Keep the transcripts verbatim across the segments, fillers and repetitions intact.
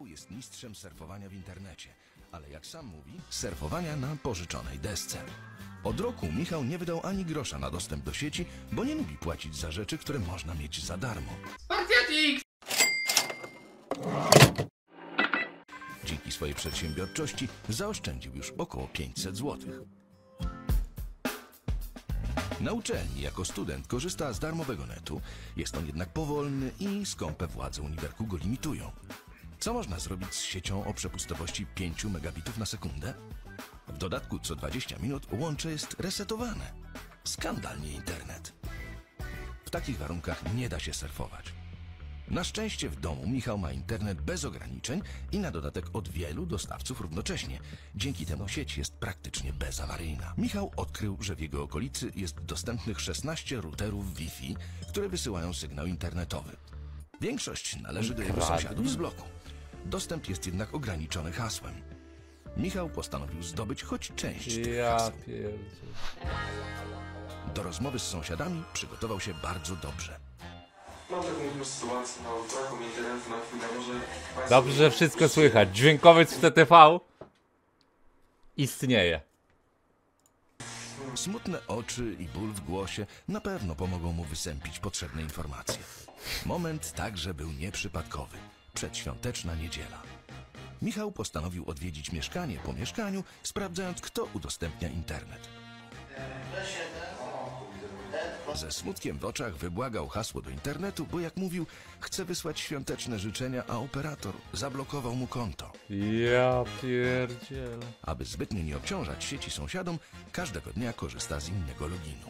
Jest mistrzem surfowania w internecie, ale jak sam mówi, surfowania na pożyczonej desce. Od roku Michał nie wydał ani grosza na dostęp do sieci, bo nie lubi płacić za rzeczy, które można mieć za darmo. Spartiatix! Dzięki swojej przedsiębiorczości zaoszczędził już około pięćset złotych. Na uczelni jako student korzysta z darmowego netu, jest on jednak powolny i skąpe władze uniwerku go limitują. Co można zrobić z siecią o przepustowości pięć megabitów na sekundę? W dodatku co dwadzieścia minut łącze jest resetowane. Skandalnie internet. W takich warunkach nie da się surfować. Na szczęście w domu Michał ma internet bez ograniczeń i na dodatek od wielu dostawców równocześnie. Dzięki temu sieć jest praktycznie bezawaryjna. Michał odkrył, że w jego okolicy jest dostępnych szesnaście routerów Wi-Fi, które wysyłają sygnał internetowy. Większość należy do jego sąsiadów z bloku. Dostęp jest jednak ograniczony hasłem. Michał postanowił zdobyć choć część tych Ja haseł. pierdzie. Do rozmowy z sąsiadami przygotował się bardzo dobrze. Mam taką już sytuację, no braku mi internetu na chwilę, może... Dobrze, że wszystko słychać. Dźwiękowiec w T T V istnieje. Smutne oczy i ból w głosie na pewno pomogą mu wysępić potrzebne informacje. Moment także był nieprzypadkowy. Przedświąteczna niedziela. Michał postanowił odwiedzić mieszkanie po mieszkaniu, sprawdzając, kto udostępnia internet. Ze smutkiem w oczach wybłagał hasło do internetu, bo jak mówił, chce wysłać świąteczne życzenia, a operator zablokował mu konto. Ja pierdzielę. Aby zbytnio nie obciążać sieci sąsiadom, każdego dnia korzysta z innego loginu.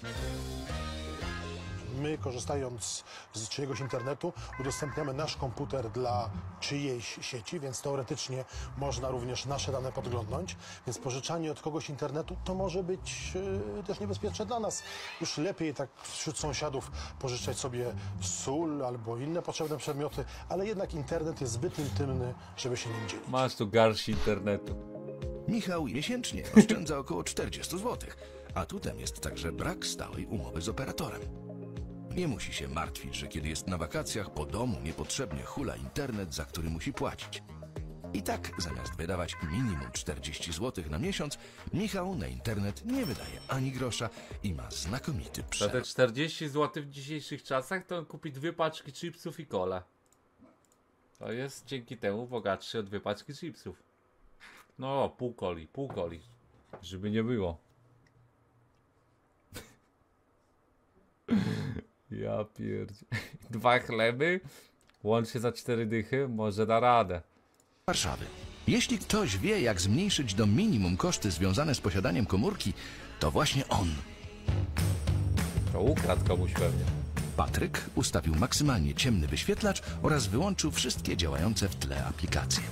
My, korzystając z czyjegoś internetu, udostępniamy nasz komputer dla czyjejś sieci, więc teoretycznie można również nasze dane podglądnąć. Więc pożyczanie od kogoś internetu to może być yy, też niebezpieczne dla nas. Już lepiej tak wśród sąsiadów pożyczać sobie sól albo inne potrzebne przedmioty, ale jednak internet jest zbyt intymny, żeby się nim dzielić. Masz tu garści internetu. Michał miesięcznie oszczędza około czterdzieści złotych, atutem jest także brak stałej umowy z operatorem. Nie musi się martwić, że kiedy jest na wakacjach po domu niepotrzebnie hula internet, za który musi płacić. I tak zamiast wydawać minimum czterdzieści złotych na miesiąc, Michał na internet nie wydaje ani grosza i ma znakomity Za te przerost. czterdzieści złotych w dzisiejszych czasach to on kupi dwie paczki chipsów i kolę. To jest dzięki temu bogatszy od dwie paczki chipsów. No, pół coli, pół coli. Żeby nie było. Ja pierdzie. Dwa chleby, łącznie za cztery dychy, może da radę. Warszawy. Jeśli ktoś wie, jak zmniejszyć do minimum koszty związane z posiadaniem komórki, to właśnie on. To ukradł komuś pewnie. Patryk ustawił maksymalnie ciemny wyświetlacz oraz wyłączył wszystkie działające w tle aplikacje.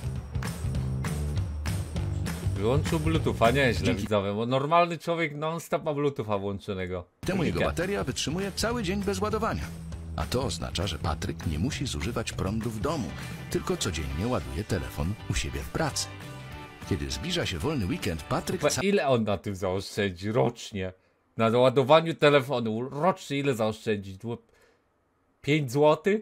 Wyłączył Bluetootha, nieźle Dzięki- widzowie, bo normalny człowiek non-stop ma Bluetootha włączonego. Temu jego Weekend. bateria wytrzymuje cały dzień bez ładowania. A to oznacza, że Patryk nie musi zużywać prądu w domu, tylko codziennie ładuje telefon u siebie w pracy. Kiedy zbliża się wolny weekend, Patryk Chyba ca- ile on na tym zaoszczędzi rocznie? Na ładowaniu telefonu rocznie ile zaoszczędzić? pięć złotych?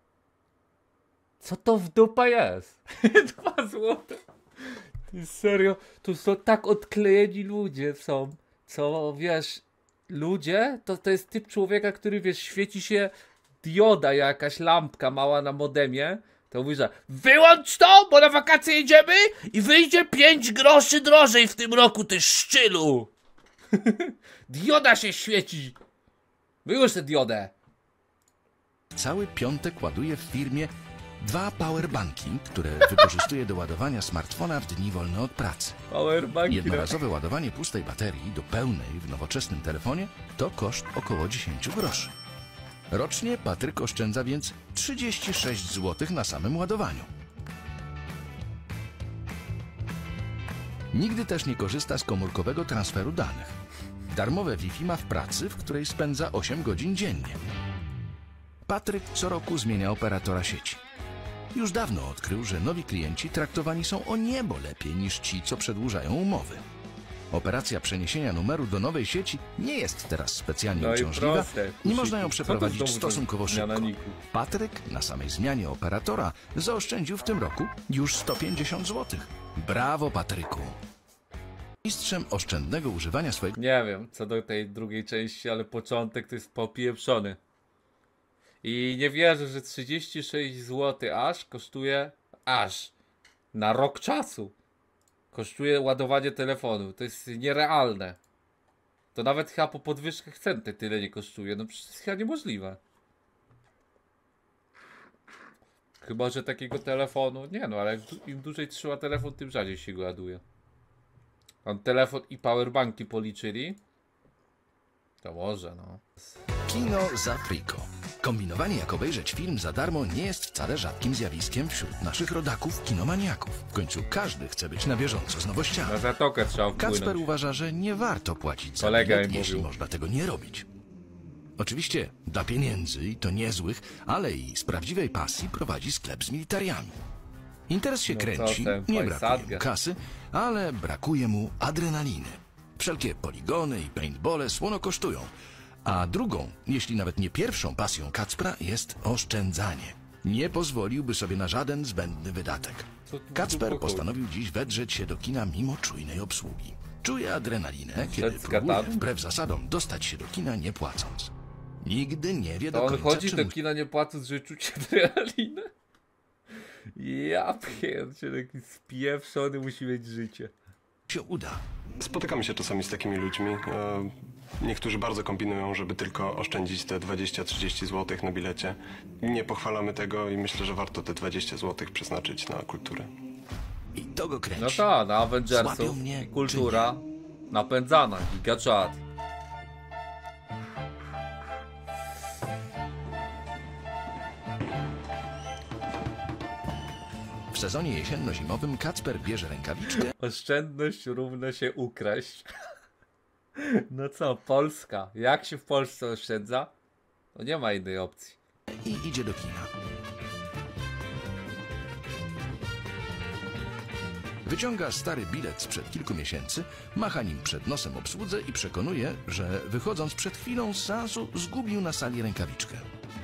Co to w dupa jest? dwa złote. Ty serio? Tu są tak odklejeni ludzie są. Co wiesz, ludzie to, to jest typ człowieka, który wiesz, świeci się dioda, jakaś lampka mała na modemie. To mówi, że wyłącz to, bo na wakacje jedziemy i wyjdzie pięć groszy drożej w tym roku, ty szczylu. Dioda się świeci. Wyłącz tę diodę. cały piątek ładuje w firmie dwa powerbanki, które wykorzystuje do ładowania smartfona w dni wolne od pracy. Powerbanki. Jednorazowe ładowanie pustej baterii do pełnej w nowoczesnym telefonie to koszt około dziesięć groszy. Rocznie Patryk oszczędza więc trzydzieści sześć złotych na samym ładowaniu. Nigdy też nie korzysta z komórkowego transferu danych. Darmowe Wi-Fi ma w pracy, w której spędza osiem godzin dziennie. Patryk co roku zmienia operatora sieci. Już dawno odkrył, że nowi klienci traktowani są o niebo lepiej niż ci, co przedłużają umowy. Operacja przeniesienia numeru do nowej sieci nie jest teraz specjalnie No i uciążliwa proste. i można ją Co to przeprowadzić znowu za stosunkowo zmiana szybko. niku? Patryk na samej zmianie operatora zaoszczędził w tym roku już sto pięćdziesiąt złotych. Brawo, Patryku! Mistrzem oszczędnego używania swojego Nie wiem, co do tej drugiej części, ale początek to jest popieprzony. I nie wierzę, że trzydzieści sześć złotych aż kosztuje, aż, na rok czasu. Kosztuje ładowanie telefonu. To jest nierealne. To nawet chyba po podwyżkach cen te tyle nie kosztuje. No przecież to jest chyba niemożliwe. Chyba, że takiego telefonu... Nie no, ale jak du- im dłużej trzyma telefon, tym rzadziej się go ładuje. Tam telefon i powerbanki policzyli. To może, no. Kino za friko. Kombinowanie, jak obejrzeć film za darmo, nie jest wcale rzadkim zjawiskiem wśród naszych rodaków kinomaniaków. W końcu każdy chce być na bieżąco z nowościami. Na zatokę trzeba Kacper wpłynąć. uważa, że nie warto płacić za Kolega bilet, mi jeśli mówił. można tego nie robić. Oczywiście dla pieniędzy, i to niezłych, ale i z prawdziwej pasji prowadzi sklep z militariami. Interes się No co kręci, ten nie brakuje fajsadkę. mu kasy, ale brakuje mu adrenaliny. Wszelkie poligony i paintballe słono kosztują. A drugą, jeśli nawet nie pierwszą pasją Kacpra jest oszczędzanie. Nie pozwoliłby sobie na żaden zbędny wydatek. Co tu Kacper tu postanowił dziś wedrzeć się do kina mimo czujnej obsługi. Czuje adrenalinę, kiedy Przed próbuje, skatan. wbrew zasadom, dostać się do kina nie płacąc. Nigdy nie wie do To on końca, chodzi czy do mu kina nie płacąc, że czuć adrenalinę? Ja pierdzielę, jaki spieprzony musi mieć życie. się uda. Spotykamy się czasami z takimi ludźmi. E, Niektórzy bardzo kombinują, żeby tylko oszczędzić te dwadzieścia trzydzieści złotych na bilecie. Nie pochwalamy tego i myślę, że warto te dwadzieścia złotych przeznaczyć na kulturę. I to go kręci. No ta, na Złapią Avengersów mnie, i kultura napędzana, gigaczat. W sezonie jesienno-zimowym Kacper bierze rękawiczkę Oszczędność równa się ukraść. No co, Polska. Jak się w Polsce oszczędza? To nie ma innej opcji. i idzie do kina. Wyciąga stary bilet sprzed kilku miesięcy, macha nim przed nosem obsłudze i przekonuje, że wychodząc przed chwilą z seansu zgubił na sali rękawiczkę.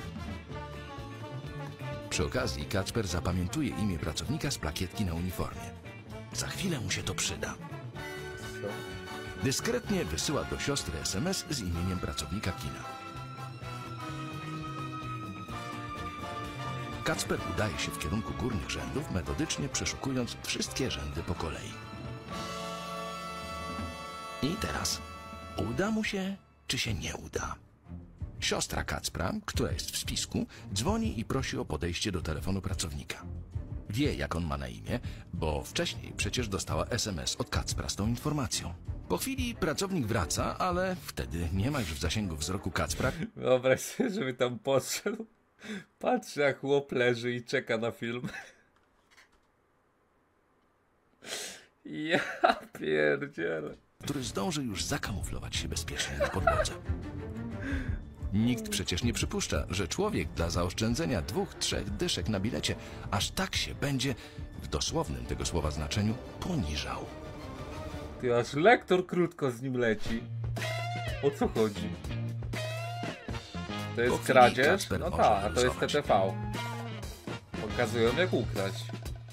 Przy okazji Kacper zapamiętuje imię pracownika z plakietki na uniformie. Za chwilę mu się to przyda. Dyskretnie wysyła do siostry es em es z imieniem pracownika kina. Kacper udaje się w kierunku górnych rzędów, metodycznie przeszukując wszystkie rzędy po kolei. I teraz uda mu się, czy się nie uda? Siostra Kacpra, która jest w spisku, dzwoni i prosi o podejście do telefonu pracownika. Wie, jak on ma na imię, bo wcześniej przecież dostała es em es od Kacpra z tą informacją. Po chwili pracownik wraca, ale wtedy nie ma już w zasięgu wzroku Kacpra, Wyobraź sobie, żeby tam podszedł. Patrzy, jak chłop leży i czeka na film. Ja pierdzielę. który zdąży już zakamuflować się bezpiecznie na podłodze. Nikt przecież nie przypuszcza, że człowiek dla zaoszczędzenia dwóch, trzech dyszek na bilecie aż tak się będzie, w dosłownym tego słowa znaczeniu, poniżał. Ty aż lektor krótko z nim leci. O co chodzi? To Po jest chwili kradzież? Kacper No może tak, a to jest wyluzować. T T V. Pokazują, jak ukraść.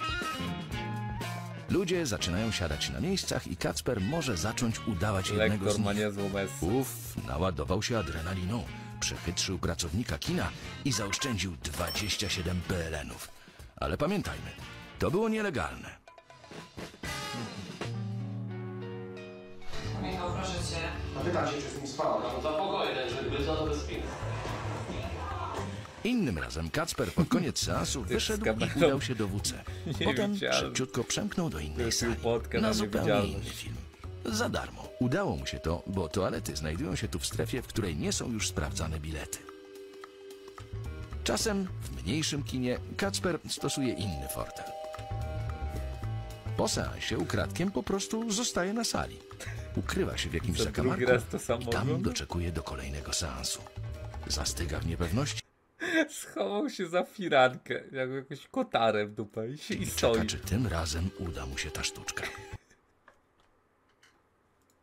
Ludzie zaczynają siadać na miejscach i Kacper może zacząć udawać jednego Lektor z ma nich. niezłą mesę. Uf, naładował się adrenaliną, przechytrzył pracownika kina i zaoszczędził dwadzieścia siedem pe el enów. Ale pamiętajmy, to było nielegalne. Michał, proszę cię. A pytam się, czy z nim spała. Innym razem Kacper pod koniec seansu wyszedł i kamerą. udał się do W C. Potem Niewidzialny. szybciutko przemknął do innej Wypił sali, potkę na na zupełnie inny niewidzialność. film. Za darmo. Udało mu się to, bo toalety znajdują się tu w strefie, w której nie są już sprawdzane bilety. Czasem w mniejszym kinie Kacper stosuje inny fortel. Po seansie ukradkiem po prostu zostaje na sali. Ukrywa się w jakimś Co drugi zakamarku raz to samo i tam ogląda? doczekuje do kolejnego seansu. Zastyga w niepewności, Schował się za firankę, jak jakąś kotarę w dupę i, się, i czeka, stoi. czy tym razem uda mu się ta sztuczka.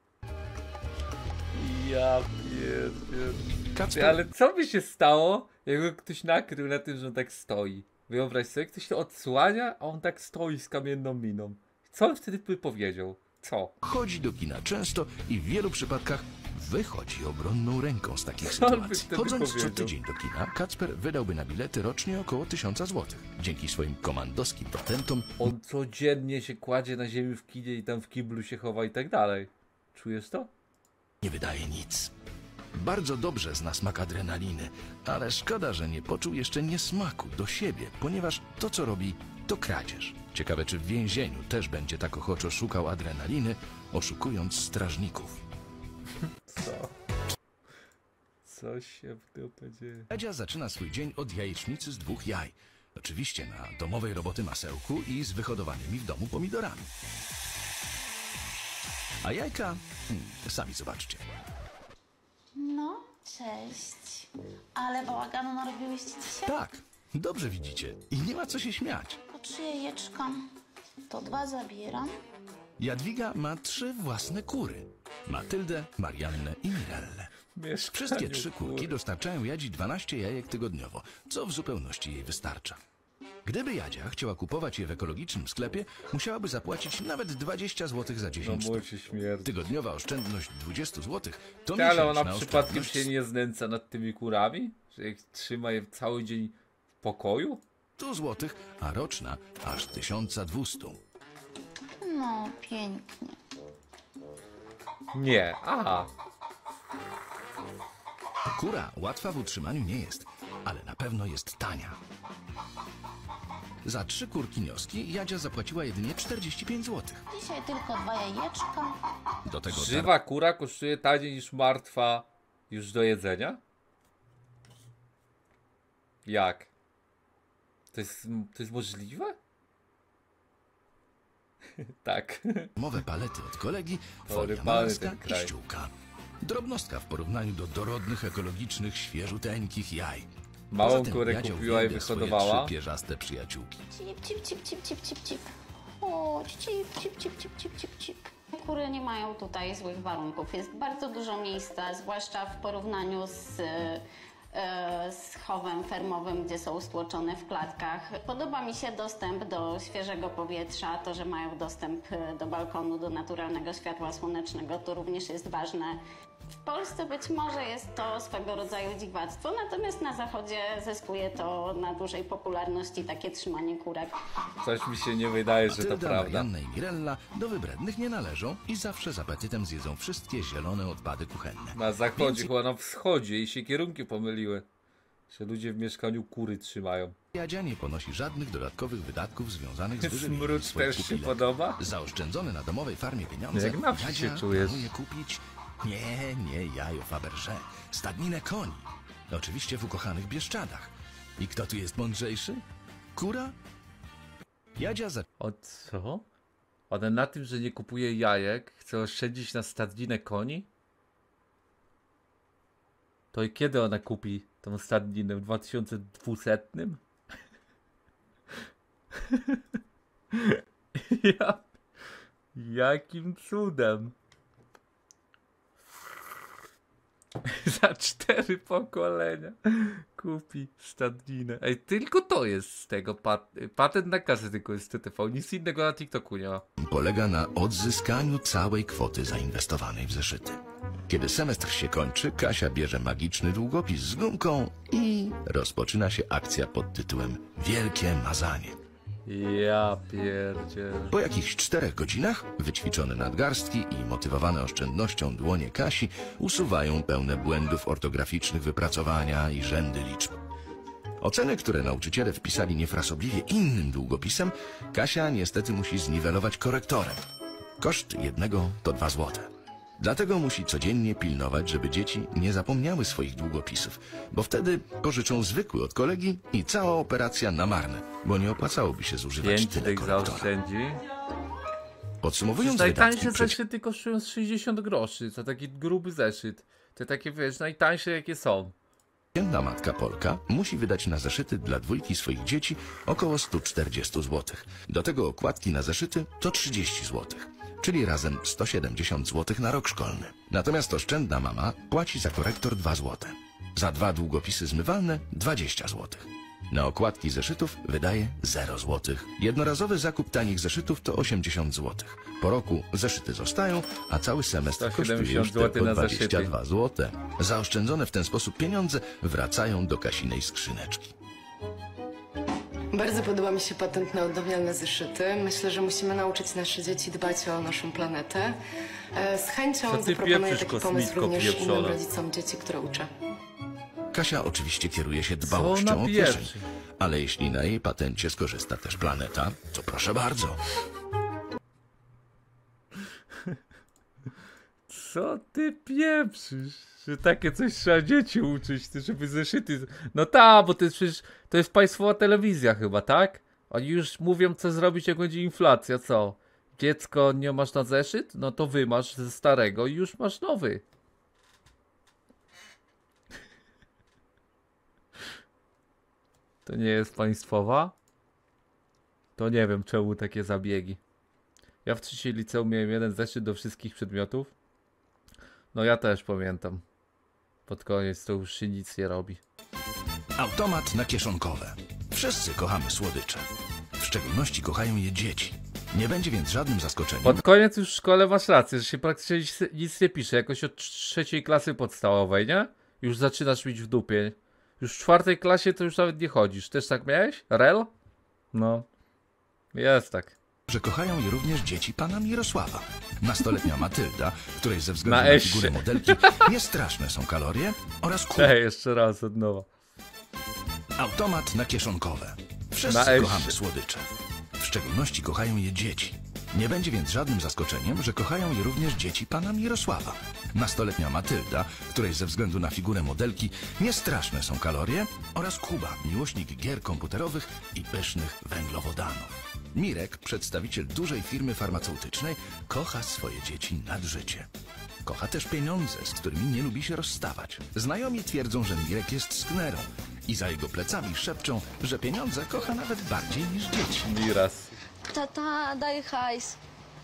Ja pierdzielę. Kacper Ale co by się stało, jakby ktoś nakrył na tym, że on tak stoi? Wyobraź sobie, ktoś to odsłania, a on tak stoi z kamienną miną. Co on wtedy by powiedział? Co? chodzi do kina często i w wielu przypadkach wychodzi obronną ręką z takich Co on by sytuacji. wtedy Chodząc co powiedział? tydzień do kina, Kacper wydałby na bilety rocznie około tysiąca złotych. Dzięki swoim komandowskim patentom On codziennie się kładzie na ziemi w kinie i tam w kiblu się chowa i tak dalej. Czujesz to? nie wydaje nic. Bardzo dobrze zna smak adrenaliny, ale szkoda, że nie poczuł jeszcze niesmaku do siebie, ponieważ to, co robi, to kradzież. Ciekawe, czy w więzieniu też będzie tak ochoczo szukał adrenaliny, oszukując strażników. Co? Co się w dupę dzieje? Edzia zaczyna swój dzień od jajecznicy z dwóch jaj. Oczywiście na domowej roboty masełku i z wyhodowanymi w domu pomidorami. A jajka? Hmm, sami zobaczcie. No, cześć. Ale bałaganu narobiłyście dzisiaj? Tak, dobrze widzicie. I nie ma co się śmiać. Po trzy jajeczka. To dwa zabieram. Jadwiga ma trzy własne kury. Matyldę, Mariannę i Mirellę. Mieszkanie, Wszystkie trzy kur- kurki dostarczają Jadzi dwanaście jajek tygodniowo, co w zupełności jej wystarcza. Gdyby Jadzia chciała kupować je w ekologicznym sklepie, musiałaby zapłacić nawet dwadzieścia złotych za No dziesięć mój sztuk. się śmierdzi. Tygodniowa oszczędność dwadzieścia złotych to Ale ona miesięczna przypadkiem oszczędność się nie znęca nad tymi kurami? Że ich trzyma je cały dzień w pokoju? sto złotych, a roczna aż tysiąc dwieście. No, pięknie. Nie, aha. Kura łatwa w utrzymaniu nie jest, ale na pewno jest tania. Za trzy kurki nioski Jadzia zapłaciła jedynie czterdzieści pięć złotych. Dzisiaj tylko dwa jajeczka. Do tego dar- Żywa kura kosztuje taniej niż martwa już do jedzenia? Jak? To jest, to jest możliwe? Tak. darmowe palety od kolegi, folia Porywany malarska ten i kraj. ściółka. Drobnostka w porównaniu do dorodnych, ekologicznych, świeżuteńkich jaj. Małą Poza tym kurę Jadzia kupiła i uwielbia swoje wyhodowała. trzy pierzaste przyjaciółki. Cip, cip, cip, cip, cip, cip, cip. Chodź, cip, cip, cip, cip, cip, cip, cip. Kury nie mają tutaj złych warunków. Jest bardzo dużo miejsca, zwłaszcza w porównaniu z, e, z chowem fermowym, gdzie są stłoczone w klatkach. Podoba mi się dostęp do świeżego powietrza, to, że mają dostęp e, do balkonu, do naturalnego światła słonecznego, to również jest ważne. W Polsce być może jest to swego rodzaju dziwactwo, natomiast na zachodzie zyskuje to na dużej popularności takie trzymanie kurek. Coś mi się nie wydaje, że to Matylda, prawda. Marianna i Mirella do wybrednych nie należą i zawsze z apetytem zjedzą wszystkie zielone odpady kuchenne. Na zachodzie, Więc chyba na wschodzie i się kierunki pomyliły. Że ludzie w mieszkaniu kury trzymają. Jadzia nie ponosi żadnych dodatkowych wydatków związanych z wyżywieniem Smród swoich też się pupilek. podoba? Zaoszczędzone na domowej farmie pieniądze Jak na wsi się Jadzia czujesz? planuje kupić nie, nie jajo Fabergé, stadninę koni. Oczywiście w ukochanych Bieszczadach. I kto tu jest mądrzejszy? Kura? Jadzia za... O co? Ona na tym, że nie kupuje jajek, chce oszczędzić na stadninę koni? To i kiedy ona kupi tą stadninę? W dwa tysiące dwusetnym? Ja... Jakim cudem? Za cztery pokolenia kupi stadninę. Ej, tylko to jest z tego pat patent na kasę, tylko jest T T V. Nic innego na TikToku nie ma. polega na odzyskaniu całej kwoty zainwestowanej w zeszyty. Kiedy semestr się kończy, Kasia bierze magiczny długopis z gumką i rozpoczyna się akcja pod tytułem Wielkie Mazanie. Ja pierdzielę. Po jakichś czterech godzinach wyćwiczone nadgarstki i motywowane oszczędnością dłonie Kasi usuwają pełne błędów ortograficznych wypracowania i rzędy liczb. Oceny, które nauczyciele wpisali niefrasobliwie innym długopisem, Kasia niestety musi zniwelować korektorem. Koszt jednego to dwa złote. Dlatego musi codziennie pilnować, żeby dzieci nie zapomniały swoich długopisów, bo wtedy pożyczą zwykły od kolegi i cała operacja na marne, bo nie opłacałoby się zużywać Pięć tyle tych korektora. zaoszczędzi. Podsumowując wydatki, Najtańsze przeci- zeszyty kosztują z sześćdziesiąt groszy. To taki gruby zeszyt. To takie, wiesz, najtańsze jakie są. Przeciętna matka Polka musi wydać na zeszyty dla dwójki swoich dzieci około sto czterdzieści złotych. Do tego okładki na zeszyty to trzydzieści złotych. czyli razem sto siedemdziesiąt złotych na rok szkolny. Natomiast oszczędna mama płaci za korektor dwa złote. Za dwa długopisy zmywalne dwadzieścia złotych. Na okładki zeszytów wydaje zero złotych. Jednorazowy zakup tanich zeszytów to osiemdziesiąt złotych. Po roku zeszyty zostają, a cały semestr kosztuje już tylko dwadzieścia dwa złote. Zaoszczędzone w ten sposób pieniądze wracają do Kasinej skrzyneczki. Bardzo podoba mi się patent na odnawialne zeszyty. Myślę, że musimy nauczyć nasze dzieci dbać o naszą planetę. E, Z chęcią zaproponuję taki pomysł również innym rodzicom dzieci, które uczę. Kasia oczywiście kieruje się dbałością o kieszeń, ale jeśli na jej patencie skorzysta też planeta, to proszę bardzo. Co ty pieprzysz? Że takie coś trzeba dzieci uczyć, ty, żeby zeszyty... No tak, bo to jest przecież... To jest państwowa telewizja chyba, tak? Oni już mówią, co zrobić, jak będzie inflacja, co? Dziecko, nie masz na zeszyt? No to wymasz ze starego i już masz nowy. To nie jest państwowa? To nie wiem, czemu takie zabiegi. Ja w trzeciej liceum miałem jeden zeszyt do wszystkich przedmiotów. No ja też pamiętam. Pod koniec to już się nic nie robi. Automat na kieszonkowe. Wszyscy kochamy słodycze. W szczególności kochają je dzieci. Nie będzie więc żadnym zaskoczeniem. Pod koniec już w szkole masz rację, że się praktycznie nic, nic nie pisze. Jakoś od trzeciej klasy podstawowej, nie? Już zaczynasz mieć w dupie. Już w czwartej klasie to już nawet nie chodzisz. Też tak miałeś? Rel? No. Jest tak. Że kochają je również dzieci pana Mirosława. Nastoletnia Matylda, której ze względu na, na figurę modelki niestraszne są kalorie, oraz kuba. Ej, jeszcze raz od nowa. Automat na kieszonkowe. Wszyscy Na kochamy słodycze. W szczególności kochają je dzieci. Nie będzie więc żadnym zaskoczeniem, że kochają je również dzieci pana Mirosława. Nastoletnia Matylda, której ze względu na figurę modelki niestraszne są kalorie, oraz Kuba, miłośnik gier komputerowych i pysznych węglowodanów. Mirek, przedstawiciel dużej firmy farmaceutycznej, kocha swoje dzieci nad życie. Kocha też pieniądze, z którymi nie lubi się rozstawać. Znajomi twierdzą, że Mirek jest sknerą i za jego plecami szepczą, że pieniądze kocha nawet bardziej niż dzieci. Miras. Tata, daj hajs.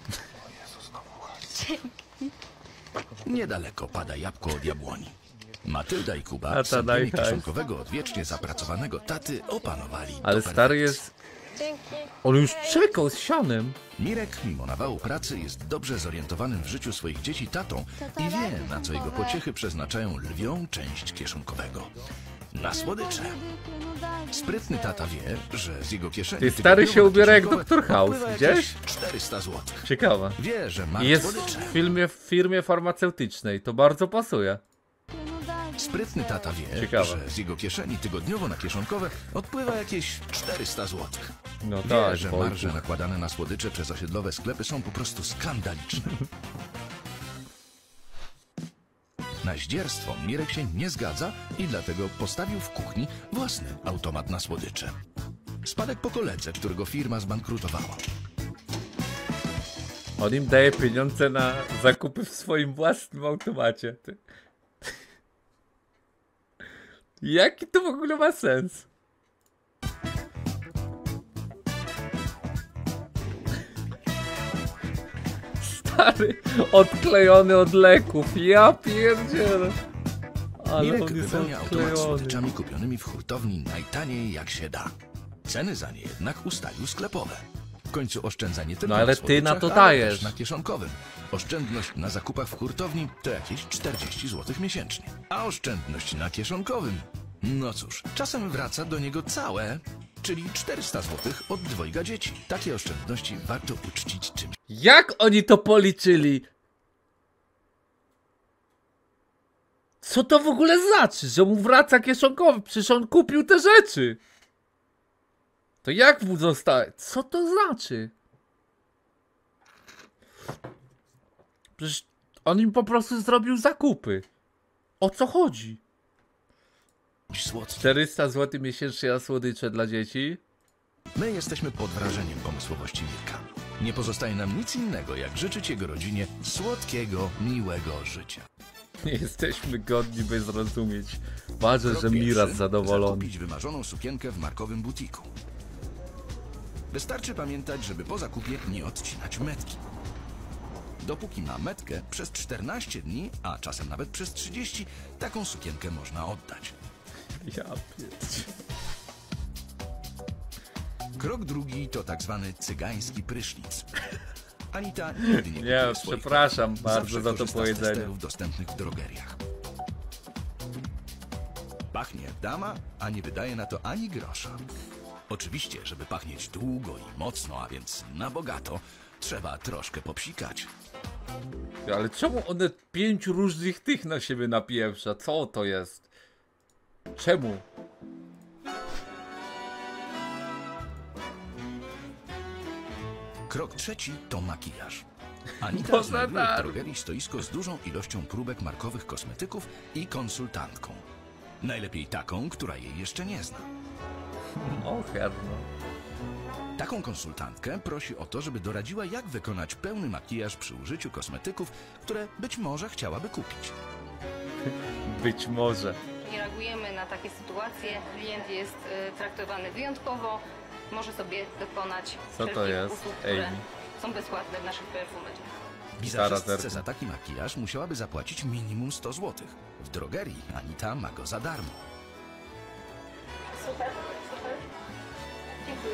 Niedaleko pada jabłko od jabłoni. Matylda i Kuba, Tata, synowie daj hajs. kieszonkowego od wiecznie zapracowanego taty, opanowali Ale do stary perfekcji. jest... Dzięki. On już czekał z sianem. Mirek, mimo nawału pracy, jest dobrze zorientowanym w życiu swoich dzieci tatą i wie, na co jego pociechy przeznaczają lwią część kieszonkowego. Na słodycze. Sprytny tata wie, że z jego kieszeni... Ty, stary się tygodniowo na ubiera jak kieszonkowe doktor House, odpływa widziałeś? jakieś czterysta złotych. Ciekawe. Wie, że ma I jest słodycze. w filmie, w firmie farmaceutycznej. To bardzo pasuje. Sprytny tata wie, Ciekawe. że z jego kieszeni tygodniowo na kieszonkowe odpływa jakieś czterysta złotych. No Wie, tak, że Wojtek. marże nakładane na słodycze przez osiedlowe sklepy są po prostu skandaliczne. Na zdzierstwo Mirek się nie zgadza i dlatego postawił w kuchni własny automat na słodycze. Spadek po koledze, którego firma zbankrutowała. On im daje pieniądze na zakupy w swoim własnym automacie. Ty. Jaki to w ogóle ma sens? Stary, odklejony od leków. Ja pierdzielę. Ale Mirek on jest wypełnia automat odklejony. słodyczami kupionymi w hurtowni najtaniej jak się da. Ceny za nie jednak ustalił sklepowe. W końcu oszczędza nie tylko No ale na ty na to słodyczach, ale dajesz. też na kieszonkowym. Oszczędność na zakupach w hurtowni to jakieś czterdzieści złotych miesięcznie. A oszczędność na kieszonkowym? No cóż, czasem wraca do niego całe, czyli czterysta złotych od dwojga dzieci. Takie oszczędności warto uczcić czymś. Jak oni to policzyli? Co to w ogóle znaczy, że mu wraca kieszonkowy? Przecież on kupił te rzeczy. To jak mu zostaje? Co to znaczy? Przecież on im po prostu zrobił zakupy. O co chodzi? Słodki. czterysta złotych miesięcznie na słodycze dla dzieci. My jesteśmy pod wrażeniem pomysłowości Mirka. Nie pozostaje nam nic innego, jak życzyć jego rodzinie słodkiego, miłego życia. Nie jesteśmy godni, by zrozumieć. Ważne, Krok że pierwszy, Miras zadowolony. Zakupić wymarzoną sukienkę w markowym butiku. Wystarczy pamiętać, żeby po zakupie nie odcinać metki. Dopóki ma metkę, przez czternaście dni, a czasem nawet przez trzydzieści, taką sukienkę można oddać. Ja pierdzie. Krok drugi to tak zwany cygański prysznic. Anita nigdy nie Nie, kupuje swoich przepraszam kobiet. bardzo Zawsze za to korzysta z powiedzenie. testerów dostępnych w drogeriach. Pachnie jak dama, a nie wydaje na to ani grosza. Oczywiście, żeby pachnieć długo i mocno, a więc na bogato, trzeba troszkę popsikać. Ale czemu one pięć różnych tych na siebie napieprza? Co to jest? Czemu? Krok trzeci to makijaż. Anita Poza znajduje w darmo. drogerii stoisko z dużą ilością próbek markowych kosmetyków i konsultantką. Najlepiej taką, która jej jeszcze nie zna. O, herno. Taką konsultantkę prosi o to, żeby doradziła, jak wykonać pełny makijaż przy użyciu kosmetyków, które być może chciałaby kupić. Być może. Nie reagujemy na takie sytuacje. Klient jest y, traktowany wyjątkowo. Może sobie dokonać Co to wszelkich jest, usług, które Amy? są bezpłatne w naszych perfumeriach. Wizerzystce zerknę. za taki makijaż musiałaby zapłacić minimum sto złotych. W drogerii Anita ma go za darmo. Super, super. Dziękuję.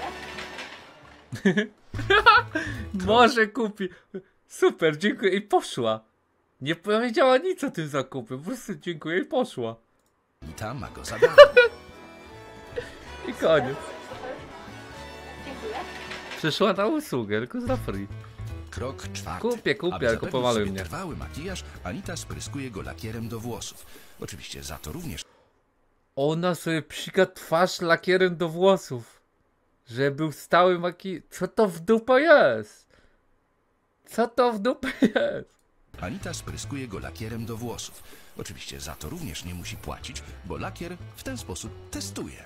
Może kupi. Super, dziękuję. I poszła. Nie powiedziała nic o tym zakupie. Po prostu dziękuję i poszła. Anita ma go za darmo. I koniec. Super. Dziękuję. Przyszła na usługę, tylko za free. Krok czwarty. Kupię, kupię, Aby tylko zapewnić pomaluj sobie mnie. trwały makijaż, Anita spryskuje go lakierem do włosów. Oczywiście za to również Ona sobie psika twarz lakierem do włosów. Że był stały makijaż. Co to w dupę jest? Co to w dupę jest? Anita spryskuje go lakierem do włosów. Oczywiście za to również nie musi płacić, bo lakier w ten sposób testuje.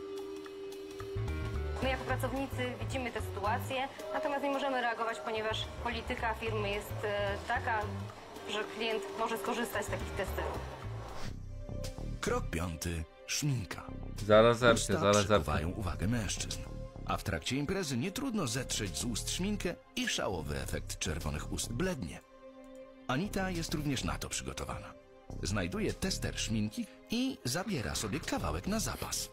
My jako pracownicy widzimy tę sytuację, natomiast nie możemy reagować, ponieważ polityka firmy jest e, taka, że klient może skorzystać z takich testerów. Krok piąty. Szminka. Zaraz zerknę, Usta zaraz zerknę. przykuwają uwagę mężczyzn. A w trakcie imprezy nie trudno zetrzeć z ust szminkę i szałowy efekt czerwonych ust blednie. Anita jest również na to przygotowana. Znajduje tester szminki i zabiera sobie kawałek na zapas.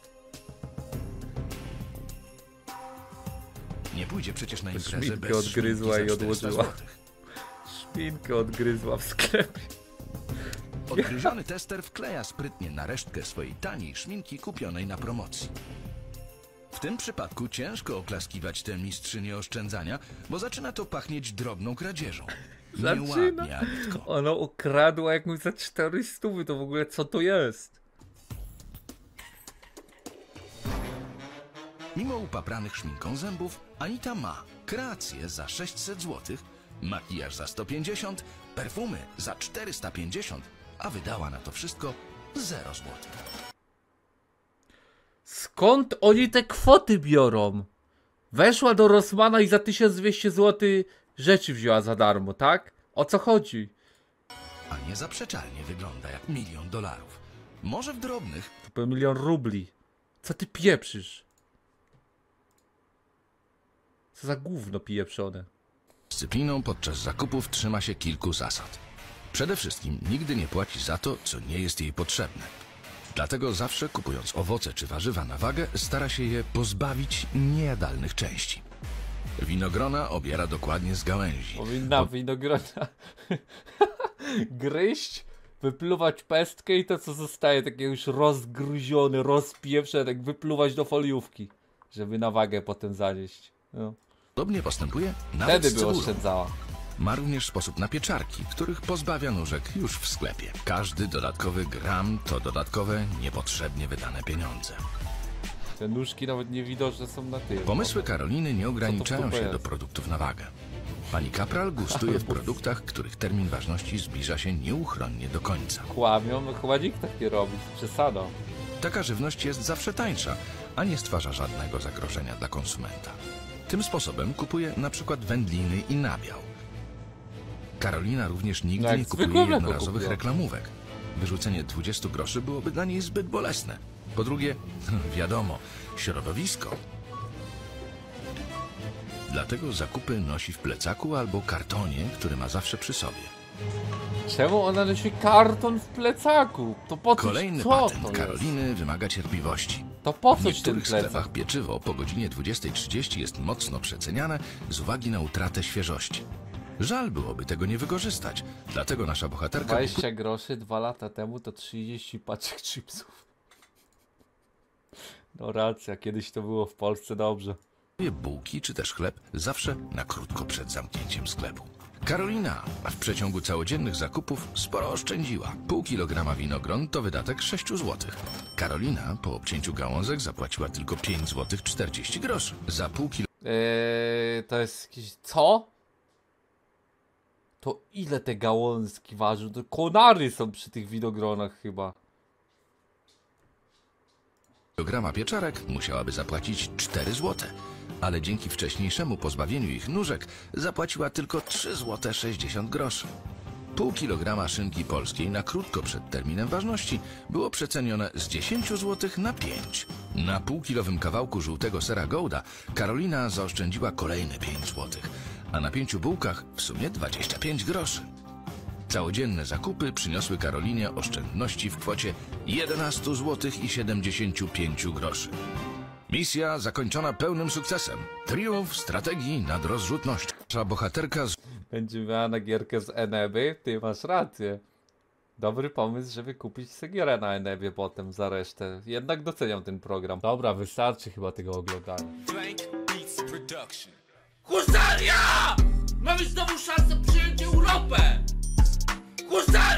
Nie pójdzie przecież na imprezę Szminkę bez odgryzła szminki i za czterysta odłożyła. złotych. Szminkę odgryzła w sklepie. Odgryziony tester wkleja sprytnie na resztkę swojej taniej szminki kupionej na promocji. W tym przypadku ciężko oklaskiwać tę mistrzynię oszczędzania, bo zaczyna to pachnieć drobną kradzieżą. Zaczyna. Nieładnie, Anitko. Ona ukradła jakąś za cztery stówy, to w ogóle co to jest? Mimo upapranych szminką zębów, Anita ma kreację za sześćset złotych, makijaż za sto pięćdziesiąt, perfumy za czterysta pięćdziesiąt, a wydała na to wszystko zero złotych. Skąd oni te kwoty biorą? Weszła do Rossmana i za tysiąc dwieście złotych rzeczy wzięła za darmo, tak? O co chodzi? A niezaprzeczalnie wygląda jak milion dolarów. Może w drobnych, To był milion rubli. Co ty pieprzysz? Co za gówno pieprzone. dyscypliną podczas zakupów trzyma się kilku zasad. Przede wszystkim nigdy nie płaci za to, co nie jest jej potrzebne. Dlatego zawsze kupując owoce czy warzywa na wagę, stara się je pozbawić niejadalnych części. Winogrona obiera dokładnie z gałęzi. Powinna winogrona gryźć, wypluwać pestkę i to co zostaje takie już rozgruzione, rozpieprzone, tak wypluwać do foliówki, żeby na wagę potem zanieść. No. Podobnie postępuje nawet Wtedy z by cebulą. oszczędzała. Ma również sposób na pieczarki, których pozbawia nóżek już w sklepie. Każdy dodatkowy gram to dodatkowe, niepotrzebnie wydane pieniądze. Te nóżki nawet niewidoczne są na tym. Pomysły Karoliny nie ograniczają dupę się jest? do produktów na wagę. Pani Kapral gustuje w produktach, których termin ważności zbliża się nieuchronnie do końca. Kłamią, no chyba nikt tak nie robi, przesada. Taka żywność jest zawsze tańsza, a nie stwarza żadnego zagrożenia dla konsumenta. Tym sposobem kupuje na przykład wędliny i nabiał. Karolina również nigdy No jak nie kupuje zwykłe mleko jednorazowych kupiła. reklamówek. Wyrzucenie dwudziestu groszy byłoby dla niej zbyt bolesne. Po drugie, wiadomo, środowisko. dlatego zakupy nosi w plecaku albo kartonie, który ma zawsze przy sobie. Czemu ona nosi karton w plecaku? To po coś, Kolejny co patent to Karoliny jest? wymaga cierpliwości. To po W coś ten niektórych plecak? sklepach pieczywo po godzinie dwudziestej trzydzieści jest mocno przeceniane z uwagi na utratę świeżości. Żal byłoby tego nie wykorzystać, dlatego nasza bohaterka dwadzieścia groszy dwa lata temu to trzydzieści paczek chipsów. No racja, kiedyś to było w Polsce dobrze. kupuje bułki czy też chleb zawsze na krótko przed zamknięciem sklepu. Karolina w przeciągu całodziennych zakupów sporo oszczędziła. Pół kilograma winogron to wydatek sześć złotych. Karolina po obcięciu gałązek zapłaciła tylko pięć złotych czterdzieści groszy. Za pół kilo... Eee, to jest jakieś... Co? To ile te gałązki ważą? To konary są przy tych winogronach chyba. kilograma pieczarek musiałaby zapłacić cztery złote, ale dzięki wcześniejszemu pozbawieniu ich nóżek zapłaciła tylko trzy złote sześćdziesiąt groszy. Pół kilograma szynki polskiej na krótko przed terminem ważności było przecenione z dziesięć złotych na pięć. Na półkilowym kawałku żółtego sera Gouda Karolina zaoszczędziła kolejne pięć złotych, a na pięciu bułkach w sumie dwadzieścia pięć groszy. Całodzienne zakupy przyniosły Karolinie oszczędności w kwocie jedenaście złotych i siedemdziesiąt pięć groszy. Misja zakończona pełnym sukcesem. Triumf strategii nad rozrzutnością. Nasza bohaterka z... Będzie miała na gierkę z Eneby? Ty masz rację. Dobry pomysł, żeby kupić sobie gierę na Enebie potem za resztę. Jednak doceniam ten program. Dobra, wystarczy chyba tego oglądania. Husaria! Mamy znowu szansę przyjąć Europę! Husaria!